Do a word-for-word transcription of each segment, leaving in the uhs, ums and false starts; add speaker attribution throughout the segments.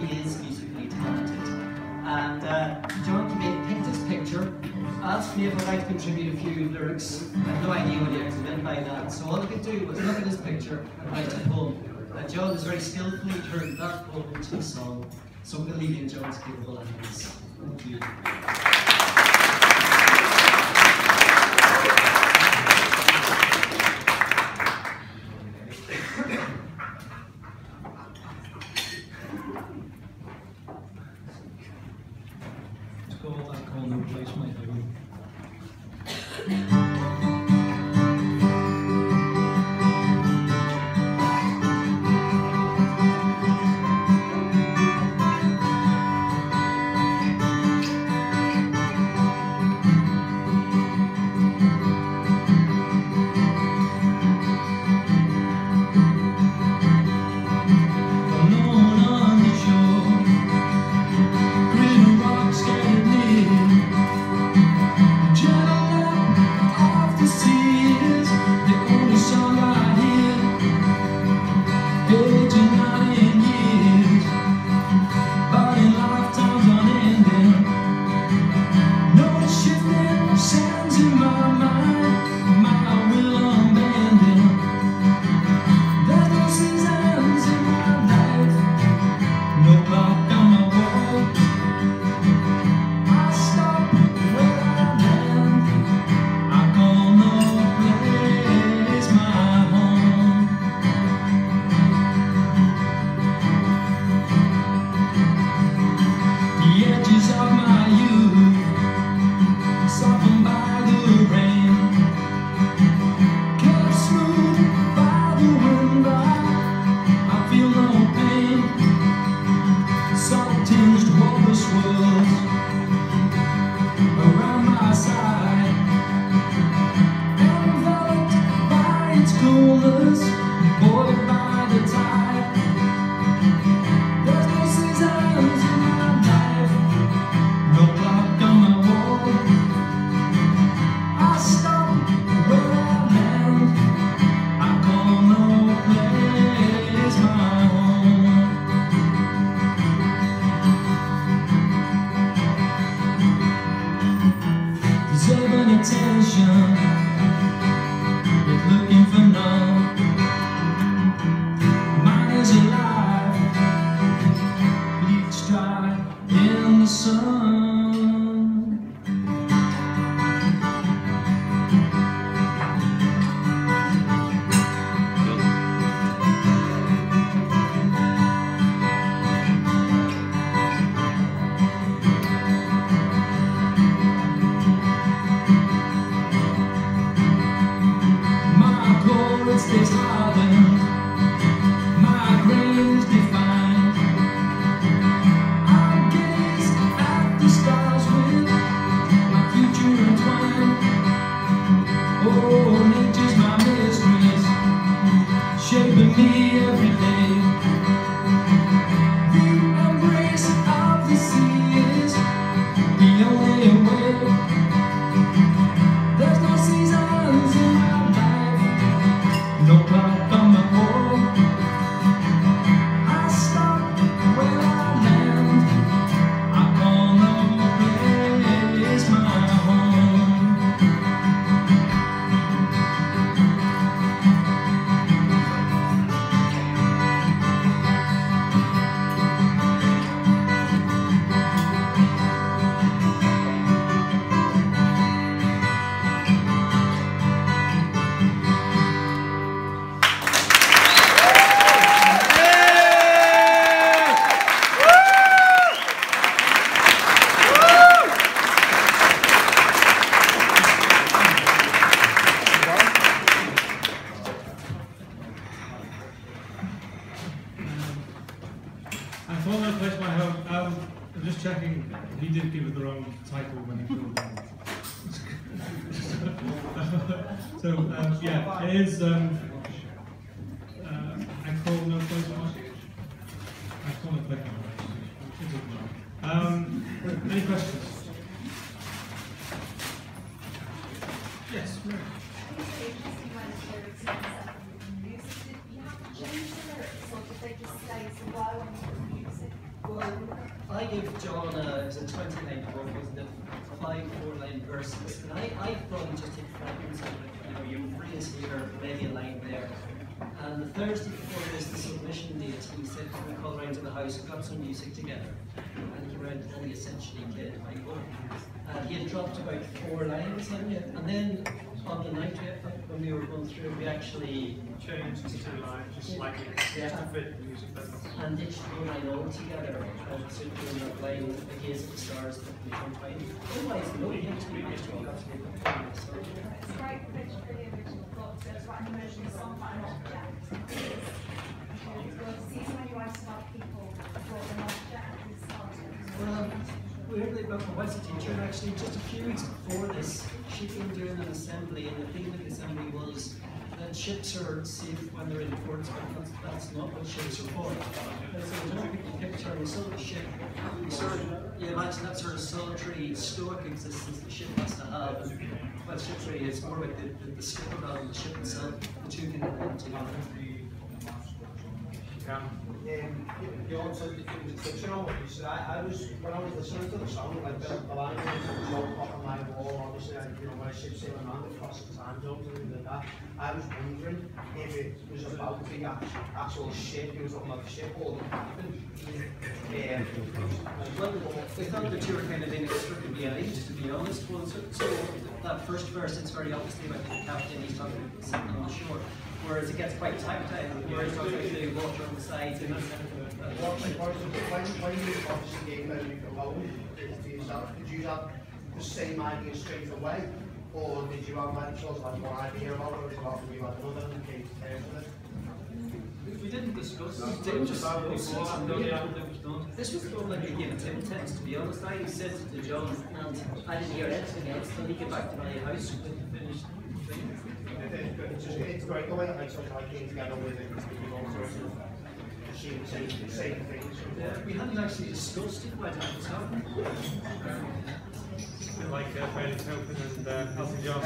Speaker 1: he is musically talented. And uh, John came picked this picture, asked me if I'd like to contribute a few lyrics. I had no idea what he actually meant by that, so all I could do was look at his picture and write a poem. And John has very skillfully turned that poem into a song, so I'm going to leave you in John's capable hands. Thank you.
Speaker 2: He did give it the wrong title when he filled it. So, um, yeah, it is um, uh, I call no place mark. I call no place mark. Um, any questions? Yes, Mary.
Speaker 3: You have to change the lyrics, or did they just stay so well when you put music?
Speaker 1: I gave John a, it was a twenty-line book, wasn't it? Five four-line verses, and I, I thought he just took fragments of it. You know, your phrase here, maybe a line there. And the Thursday before this, the submission date, he said, "Can we call around to the house and got some music together?" And he went, "Oh, he essentially did." I go. And he had dropped about four lines, hadn't he? And then on the night when we were going through, we actually
Speaker 3: changed to two lines, just slightly,
Speaker 1: yeah.
Speaker 3: just to fit the music better.
Speaker 1: And ditched one line all together, and so doing that line, "The gaze of the stars that we can't find." Otherwise, no hint to be actually absolutely perfect.
Speaker 4: It's a great picture for the original book, so it's like an original song by an object. It's good to see so many writers about people for an object and started.
Speaker 1: Well, weirdly, but my wife's a teacher, and actually just a few weeks before this, she'd been doing an assembly, and the theme of the assembly was that ships are safe when they're in ports, but that's, that's not what ships are for. And so we don't pick the picture, and we saw the ship, we sort of, you imagine that sort of solitary, stoic existence the ship has to have. Well, ship's really, it's more like the, the, the skipper rather than the ship itself, the two can come together.
Speaker 3: Yeah.
Speaker 5: Um, you also it was fictional. You said I, I was when I was listening to the song, like the, the line was so up on my wall. Obviously, I, you know, when I ship sailing around across the time zones and things like that, I was wondering if it was about the actual, actual ship. It was something like the ship or the captain. Um,
Speaker 1: well, they thought the two were kind of inextricably linked, to be honest. Well, so, so that first verse, it's very obviously about the captain. He's talking about sitting on the shore. Whereas it gets quite tactile, whereas it's talking about the water on the sides and that's
Speaker 5: what when, when you obviously gave out your component to yourself, did you have the same idea straight away? Or did you have like sort of like one idea about it, or did you have you had another and came to terms with it?
Speaker 3: We didn't discuss
Speaker 1: We
Speaker 3: it
Speaker 1: didn't
Speaker 3: about it
Speaker 1: discuss
Speaker 3: before,
Speaker 1: it.
Speaker 3: until the album was done.
Speaker 1: This was more like a give and take test, to be honest. I said it to John, and I didn't hear anything else until he came back to my house when he finished.
Speaker 5: It's just it's great the way that like sort of like came together with it, with all sorts of machine same same things.
Speaker 1: Yeah, we hadn't actually discussed it quite at the time.
Speaker 3: Like uh, Bailey Taupin and uh, Elton John.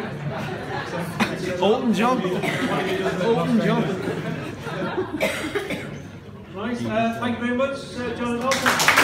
Speaker 6: Elton John. Elton John.
Speaker 3: Right, uh, thank you very much, uh, John and Elton.